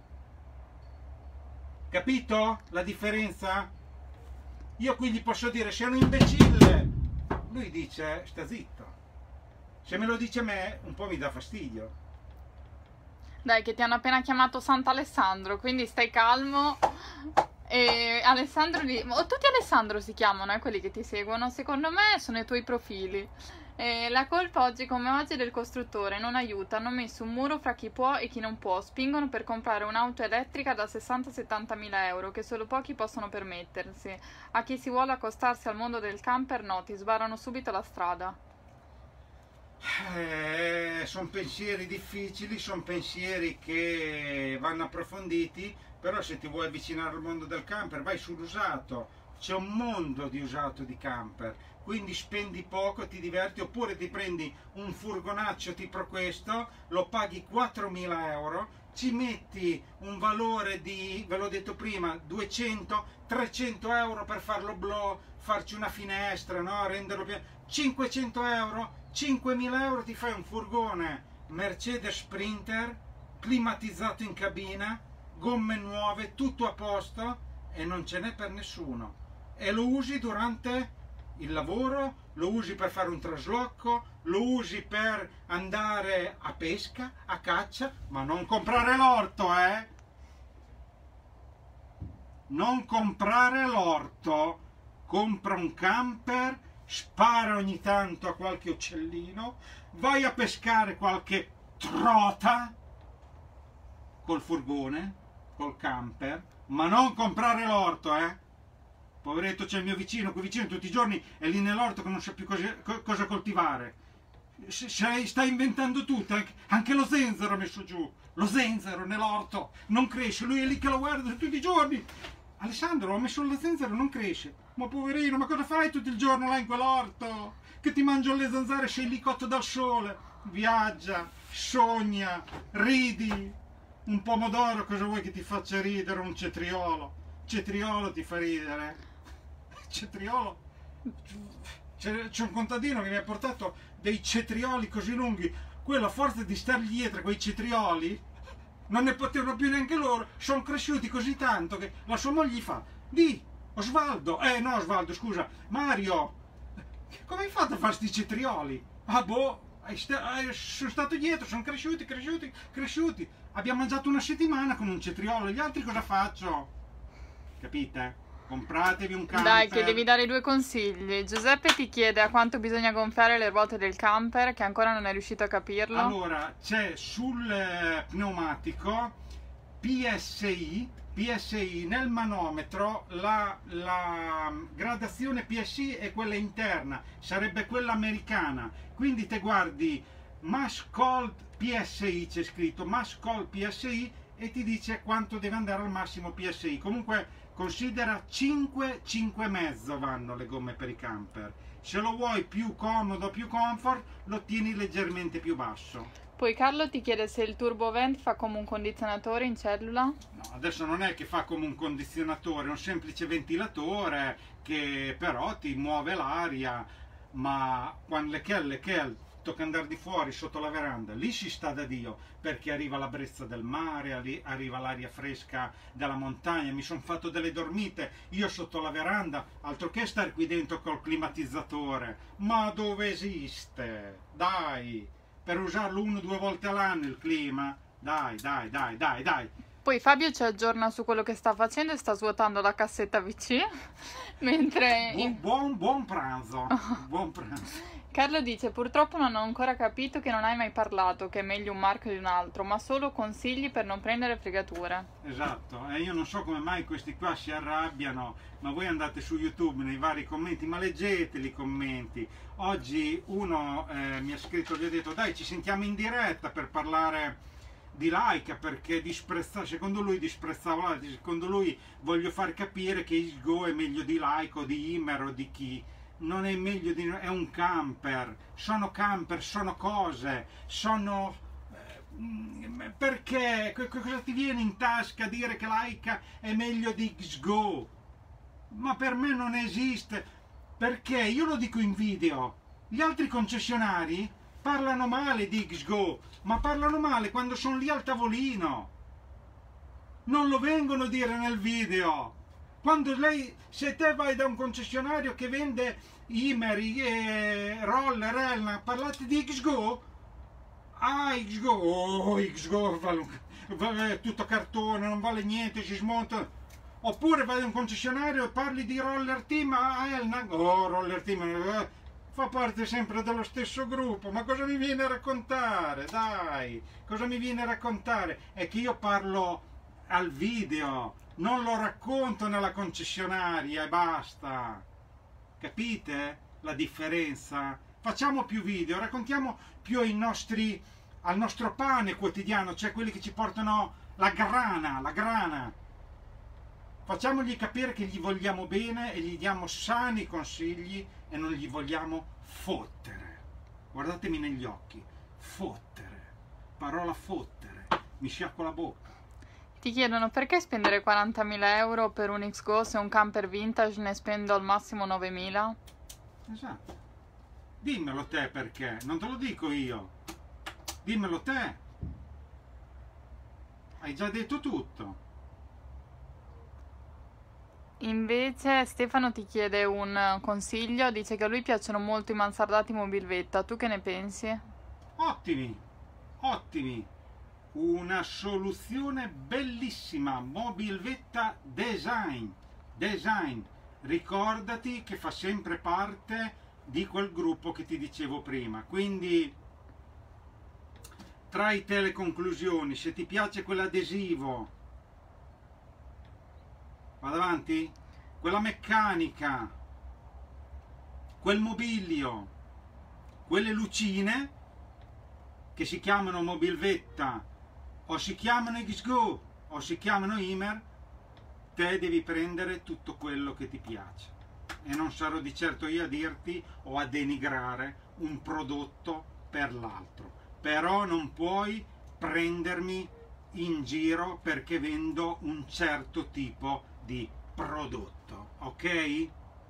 Capito la differenza? Io qui gli posso dire sei un imbecille, lui dice sta zitto. Se me lo dice a me un po' mi dà fastidio. Dai, che ti hanno appena chiamato Sant'Alessandro, quindi stai calmo. E Alessandro lì, o tutti Alessandro si chiamano, eh, quelli che ti seguono, secondo me sono i tuoi profili. E la colpa oggi come oggi è del costruttore, non aiuta, hanno messo un muro fra chi può e chi non può, spingono per comprare un'auto elettrica da sessanta settantamila mila euro che solo pochi possono permettersi. A chi si vuole accostarsi al mondo del camper no, ti sbarano subito la strada. Eh, sono pensieri difficili, sono pensieri che vanno approfonditi, però se ti vuoi avvicinare al mondo del camper vai sull'usato, c'è un mondo di usato di camper, quindi spendi poco, ti diverti, oppure ti prendi un furgonaccio tipo questo, lo paghi quattromila euro, ci metti un valore di, ve l'ho detto prima, duecento trecento euro per farlo blow, farci una finestra, no? Renderlo più, cinquecento euro, cinquemila euro ti fai un furgone Mercedes Sprinter climatizzato in cabina, gomme nuove, tutto a posto e non ce n'è per nessuno, e lo usi durante il lavoro, lo usi per fare un trasloco, lo usi per andare a pesca, a caccia, ma non comprare l'orto, eh? Non comprare l'orto, compra un camper, spara ogni tanto a qualche uccellino, vai a pescare qualche trota col furgone, col camper, ma non comprare l'orto, eh? Poveretto, c'è il mio vicino, qui vicino tutti i giorni è lì nell'orto che non sa più cosa, cosa coltivare. Sta inventando tutto, anche lo zenzero ha messo giù, lo zenzero nell'orto non cresce, lui è lì che lo guarda tutti i giorni. Alessandro, ho messo lo zenzero, non cresce. Ma poverino, ma cosa fai tutto il giorno là in quell'orto? Che ti mangio le zanzare, sei lì cotto dal sole. Viaggia, sogna, ridi. Un pomodoro, cosa vuoi che ti faccia ridere? Un cetriolo. Cetriolo ti fa ridere. Cetriolo. C'è un contadino che mi ha portato dei cetrioli così lunghi. Quello, a forza di stargli dietro quei cetrioli, non ne potevano più neanche loro. Sono cresciuti così tanto che la sua moglie gli fa: di Osvaldo, eh no Osvaldo, scusa, Mario, come hai fatto a fare sti cetrioli? Ah boh, sono stato dietro, sono cresciuti, cresciuti, cresciuti. Abbiamo mangiato una settimana con un cetriolo, gli altri cosa faccio? Capite? Compratevi un camper. Dai, che devi dare due consigli. Giuseppe ti chiede a quanto bisogna gonfiare le ruote del camper, che ancora non è riuscito a capirlo. Allora, c'è sul eh, pneumatico P S I, P S I nel manometro, la, la gradazione P S I è quella interna, sarebbe quella americana. Quindi te guardi Mass Cold P S I, c'è scritto Mass Cold P S I, e ti dice quanto deve andare al massimo P S I. Comunque considera cinque, cinque e mezzo vanno le gomme per i camper. Se lo vuoi più comodo, più comfort, lo tieni leggermente più basso. Poi Carlo ti chiede se il turbo vent fa come un condizionatore in cellula. No, adesso non è che fa come un condizionatore, è un semplice ventilatore che però ti muove l'aria, ma quando le chel, le chel tocca andare di fuori sotto la veranda, lì si sta da Dio, perché arriva la brezza del mare, arri- arriva l'aria fresca dalla montagna, mi sono fatto delle dormite, io sotto la veranda, altro che stare qui dentro col climatizzatore, ma dove esiste? Dai, per usarlo uno o due volte all'anno il clima, dai, dai, dai, dai, dai. Poi Fabio ci aggiorna su quello che sta facendo e sta svuotando la cassetta V C, mentre Buon, in- buon, buon pranzo, buon pranzo. Carlo dice: purtroppo non ho ancora capito che non hai mai parlato, che è meglio un marchio di un altro, ma solo consigli per non prendere fregature. Esatto, e io non so come mai questi qua si arrabbiano, ma voi andate su YouTube nei vari commenti, ma leggeteli i commenti. Oggi uno eh, mi ha scritto, gli ho detto dai ci sentiamo in diretta per parlare di Laika, perché disprezza, secondo lui disprezzava l'altro, secondo lui voglio far capire che X Go è meglio di Laika o di Ymer o di chi. Non è meglio di... è un camper, sono camper, sono cose, sono... perché? Cosa ti viene in tasca a dire che Laika è meglio di X Go? Ma per me non esiste, perché io lo dico in video, gli altri concessionari parlano male di X Go, ma parlano male quando sono lì al tavolino, non lo vengono a dire nel video. Quando lei, se te vai da un concessionario che vende Ymer, eh, Roller, Elna, parlate di X Go? Ah, X Go, oh, X Go vale, vale tutto cartone, non vale niente, si smonta. Oppure vai da un concessionario e parli di Roller Team, ah, Elna, oh, Roller Team, eh, fa parte sempre dello stesso gruppo, ma cosa mi viene a raccontare? Dai, cosa mi viene a raccontare? È che io parlo al video, non lo racconto nella concessionaria e basta. Capite la differenza? Facciamo più video, raccontiamo più ai nostri, al nostro pane quotidiano, cioè quelli che ci portano la grana, la grana. Facciamogli capire che gli vogliamo bene e gli diamo sani consigli e non gli vogliamo fottere. Guardatemi negli occhi, fottere, parola fottere, mi sciacquo la bocca. Ti chiedono perché spendere quarantamila euro per un X Go se un camper vintage ne spendo al massimo novemila? Esatto. Dimmelo te perché, non te lo dico io. Dimmelo te. Hai già detto tutto. Invece Stefano ti chiede un consiglio, dice che a lui piacciono molto i mansardati mobilvetta, tu che ne pensi? Ottimi, ottimi. Una soluzione bellissima, mobilvetta design, design, ricordati che fa sempre parte di quel gruppo che ti dicevo prima, quindi trai te le conclusioni, se ti piace quell'adesivo, vado avanti, quella meccanica, quel mobilio, quelle lucine che si chiamano mobilvetta, o si chiamano X Go o si chiamano Ymer, te devi prendere tutto quello che ti piace e non sarò di certo io a dirti o a denigrare un prodotto per l'altro, però non puoi prendermi in giro perché vendo un certo tipo di prodotto, ok?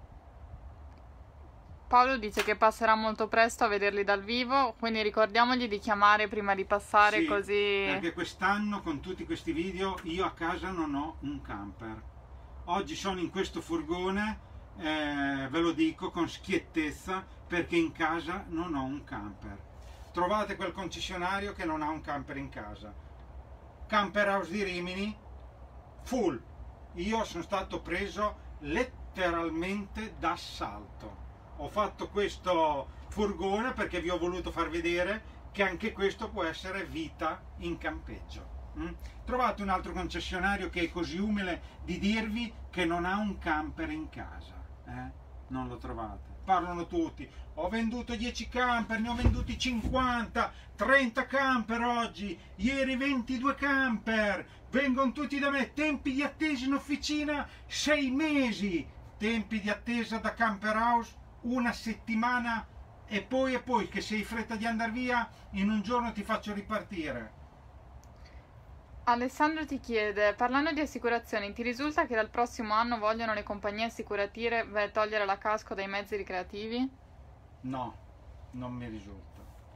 Paolo dice che passerà molto presto a vederli dal vivo, quindi ricordiamogli di chiamare prima di passare, Sì, così... perché quest'anno con tutti questi video io a casa non ho un camper. Oggi sono in questo furgone, eh, ve lo dico con schiettezza, perché in casa non ho un camper. Trovate quel concessionario che non ha un camper in casa. Camper House di Rimini, full. Io sono stato preso letteralmente d'assalto. Ho fatto questo furgone perché vi ho voluto far vedere che anche questo può essere vita in campeggio. Mm? Trovate un altro concessionario che è così umile di dirvi che non ha un camper in casa. Eh? Non lo trovate. Parlano tutti. Ho venduto dieci camper, ne ho venduti cinquanta, trenta camper oggi, ieri ventidue camper. Vengono tutti da me. Tempi di attesa in officina sei mesi. Tempi di attesa da Camper House una settimana e poi e poi che se hai fretta di andare via in un giorno ti faccio ripartire. Alessandro ti chiede, parlando di assicurazioni, ti risulta che dal prossimo anno vogliono le compagnie assicurative togliere la casco dai mezzi ricreativi? No, non mi risulta.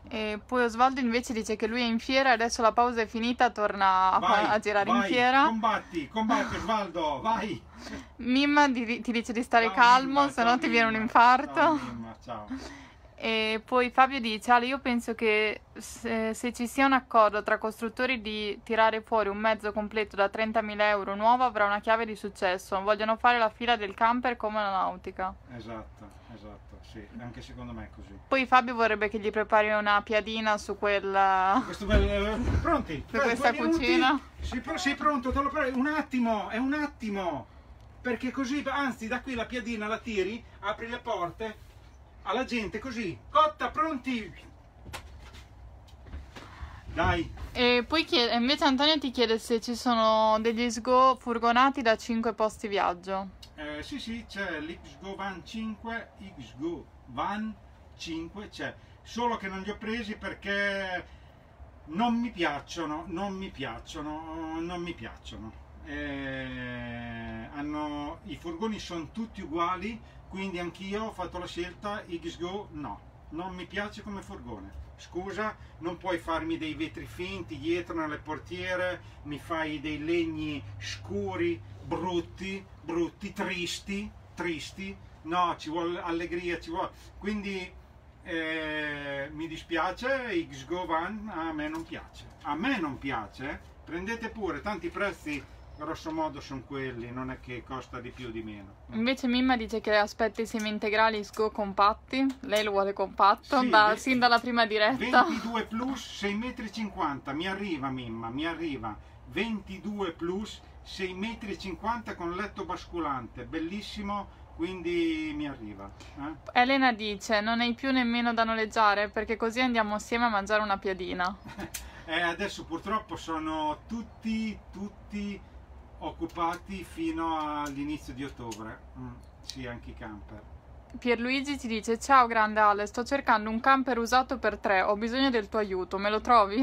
E poi Osvaldo invece dice che lui è in fiera e adesso la pausa è finita, torna a, Vai, a girare vai, in fiera. Combatti, combatti Osvaldo, vai! Mimma ti, ti dice di stare Ciao, calmo, Mimma, se no ciao, ti viene un Mimma. infarto. Ciao, Mimma, ciao. E poi Fabio dice: Ale, io penso che se, se ci sia un accordo tra costruttori di tirare fuori un mezzo completo da trentamila euro nuovo avrà una chiave di successo. Vogliono fare la fila del camper come la nautica. Esatto, esatto, sì, anche secondo me è così. Poi Fabio vorrebbe che gli prepari una piadina su quella... Questo bel... Pronti? Su questa cucina? Sei, pr sei pronto? Te lo prego. Un attimo, è un attimo. Perché così, anzi, da qui la piadina la tiri, apri le porte alla gente così. Cotta, pronti? Dai. E poi chiede, invece Antonio ti chiede se ci sono degli sgo furgonati da cinque posti viaggio. Eh, sì, sì, c'è l'X Go Van cinque, X Go Van cinque c'è. Solo che non li ho presi perché non mi piacciono, non mi piacciono, non mi piacciono. Eh, hanno, i furgoni sono tutti uguali, quindi anch'io ho fatto la scelta X Go no, non mi piace come furgone. Scusa, non puoi farmi dei vetri finti dietro nelle portiere, mi fai dei legni scuri, brutti, brutti, tristi, tristi. No, ci vuole allegria, ci vuole. Quindi eh, mi dispiace, X Go Van a me non piace. A me non piace, prendete pure, tanti prezzi grosso modo sono quelli, non è che costa di più o di meno. Invece Mimma dice che aspetta i semi integrali Sgo compatti, lei lo vuole compatto, Sì, da, ve- sin dalla prima diretta. ventidue plus sei metri e cinquanta, mi arriva Mimma, mi arriva. ventidue plus sei metri e cinquanta con letto basculante, bellissimo, quindi mi arriva. Eh? Elena dice: non hai più nemmeno da noleggiare perché così andiamo assieme a mangiare una piadina. Eh, adesso purtroppo sono tutti, tutti occupati fino all'inizio di ottobre, mm, sì, anche i camper. Pierluigi ti dice: ciao grande Ale, sto cercando un camper usato per tre, ho bisogno del tuo aiuto, me lo trovi?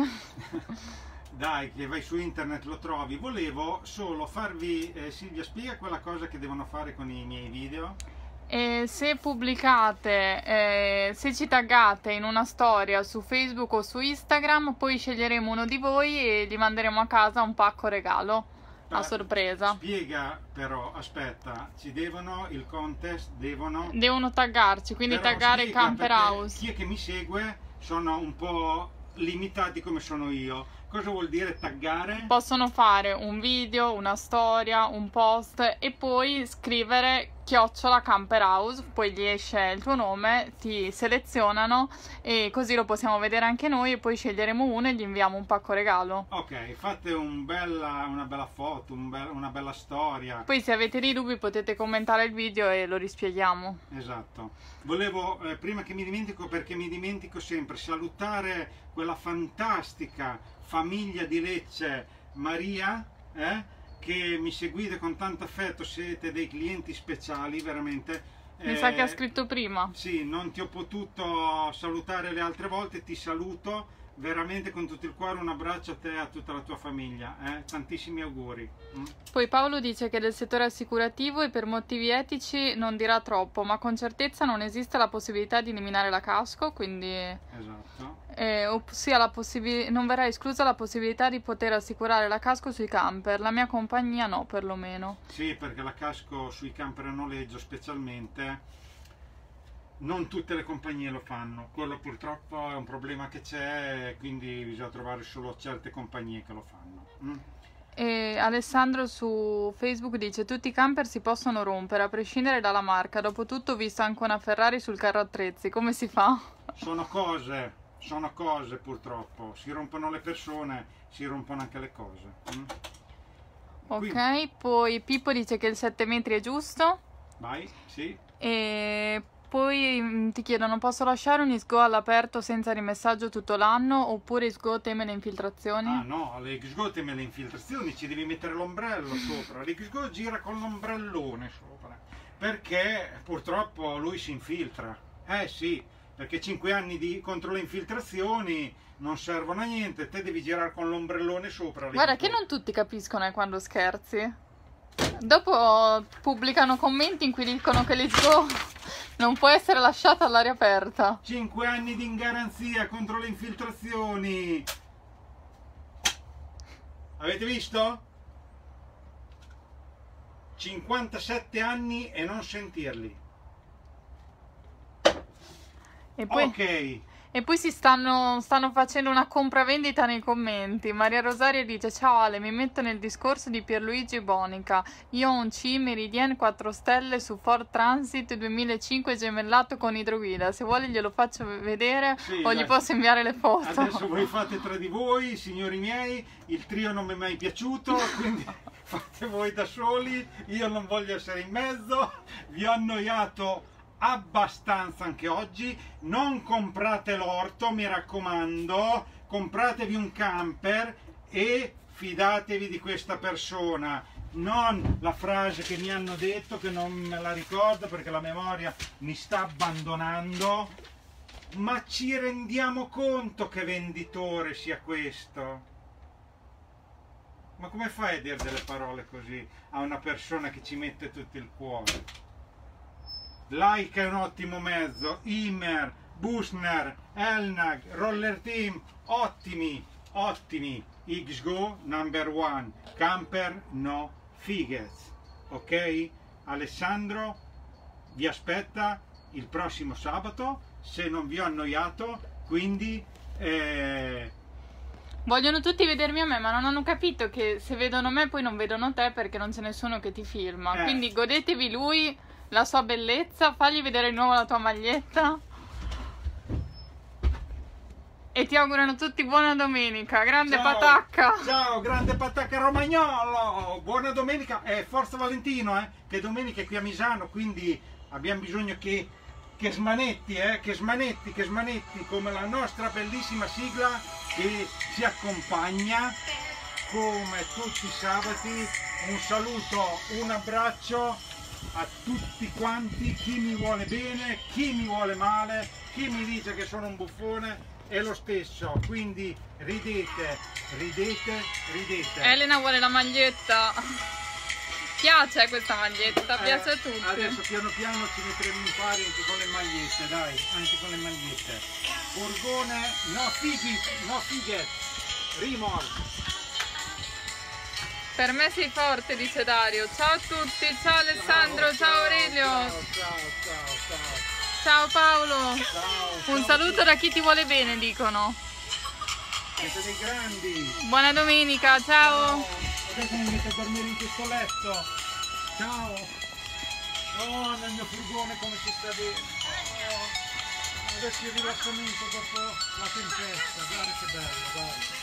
Dai, che vai su internet lo trovi. Volevo solo farvi, eh, Silvia, spiega quella cosa che devono fare con i miei video. E se pubblicate, eh, se ci taggate in una storia su Facebook o su Instagram, poi sceglieremo uno di voi e gli manderemo a casa un pacco regalo a sorpresa. Spiega però, aspetta, ci devono, il contest devono... Devono taggarci, quindi Però taggare il spiega, Camper perché House. chi è che mi segue sono un po' limitati come sono io. Cosa vuol dire taggare? Possono fare un video, una storia, un post e poi scrivere chiocciola Camper House, poi gli esce il tuo nome, ti selezionano e così lo possiamo vedere anche noi e poi sceglieremo uno e gli inviamo un pacco regalo. Ok, fate un bella, una bella foto, un be una bella storia. Poi se avete dei dubbi potete commentare il video e lo rispieghiamo. Esatto. Volevo, eh, prima che mi dimentico, perché mi dimentico sempre, salutare quella fantastica famiglia di Lecce, Maria, eh? che mi seguite con tanto affetto, siete dei clienti speciali, veramente. Mi eh, sa che ha scritto prima. Sì, non ti ho potuto salutare le altre volte, ti saluto veramente con tutto il cuore, un abbraccio a te e a tutta la tua famiglia, eh? Tantissimi auguri. Mm? Poi Paolo dice che del settore assicurativo e per motivi etici non dirà troppo, ma con certezza non esiste la possibilità di eliminare la casco, quindi esatto. eh, ossia la possibil- non verrà esclusa la possibilità di poter assicurare la casco sui camper, la mia compagnia no perlomeno. Sì, perché la casco sui camper a noleggio specialmente non tutte le compagnie lo fanno, quello purtroppo è un problema che c'è, quindi bisogna trovare solo certe compagnie che lo fanno. Mm? E Alessandro su Facebook dice: tutti i camper si possono rompere a prescindere dalla marca, dopotutto ho visto anche una Ferrari sul carro attrezzi, come si fa? Sono cose, sono cose purtroppo, si rompono le persone, si rompono anche le cose. Mm? Ok, Quindi, poi Pippo dice che il sette metri è giusto. vai, sì. E poi mh, ti chiedono: posso lasciare un X G O all'aperto senza rimessaggio tutto l'anno oppure X G O teme le infiltrazioni? Ah no, le X G O teme le infiltrazioni, ci devi mettere l'ombrello sopra. L'X G O gira con l'ombrellone sopra, perché purtroppo lui si infiltra. Eh sì, perché cinque anni di, contro le infiltrazioni non servono a niente, te devi girare con l'ombrellone sopra. Guarda che non tutti capiscono eh, quando scherzi. Dopo pubblicano commenti in cui dicono che l'X G O Non può essere lasciata all'aria aperta. cinque anni di garanzia contro le infiltrazioni. Avete visto? cinquantasette anni e non sentirli. E poi, Ok. e poi si stanno, stanno facendo una compravendita nei commenti. Maria Rosaria dice: ciao Ale, mi metto nel discorso di Pierluigi Bonica. Io ho un C Meridian quattro stelle su Ford Transit duemilacinque gemellato con idroguida. Se vuole glielo faccio vedere, Sì, o gli dai. posso inviare le foto. Adesso voi fate tra di voi, signori miei, il trio non mi è mai piaciuto, quindi fate voi da soli, io non voglio essere in mezzo, vi ho annoiato abbastanza anche oggi. Non comprate l'orto, mi raccomando, compratevi un camper e fidatevi di questa persona, non la frase che mi hanno detto, che non me la ricordo perché la memoria mi sta abbandonando, ma ci rendiamo conto che venditore sia questo? Ma come fai a dire delle parole così a una persona che ci mette tutto il cuore? Like è un ottimo mezzo, Immer, Busner, Elnag, Roller Team, ottimi, ottimi. X-Go number one, camper no fighez, ok? Alessandro vi aspetta il prossimo sabato, se non vi ho annoiato, quindi... Eh... Vogliono tutti vedermi a me, ma non hanno capito che se vedono me poi non vedono te perché non c'è nessuno che ti filma. Eh. Quindi godetevi lui, la sua bellezza, fagli vedere di nuovo la tua maglietta. E ti augurano tutti buona domenica, grande Ciao, patacca! Ciao, grande patacca romagnolo! Buona domenica e forza Valentino, eh, che domenica è qui a Misano, quindi abbiamo bisogno che, che smanetti, eh, che smanetti, che smanetti, come la nostra bellissima sigla che ci accompagna come tutti i sabati. Un saluto, un abbraccio a tutti quanti, chi mi vuole bene, chi mi vuole male, chi mi dice che sono un buffone. È lo stesso, quindi ridete, ridete, ridete. Elena vuole la maglietta. Piace questa maglietta, Eh, piace a tutti. Adesso piano piano ci metteremo in pari anche con le magliette, dai, anche con le magliette. Furgone, no fighi, no fighe, rimorso. Per me sei forte, dice Dario. Ciao a tutti, ciao Alessandro, ciao, ciao Aurelio. Ciao, ciao, ciao, ciao. Ciao Paolo. Ciao, Un ciao, saluto da chi ti vuole bene, dicono. siete dei grandi. Buona domenica, ciao. Adesso mi metto a dormire in questo letto. Ciao. Oh, nel mio furgone come si sta bene. Oh, adesso il rilassamento dopo la tempesta. Guarda che bello, guarda.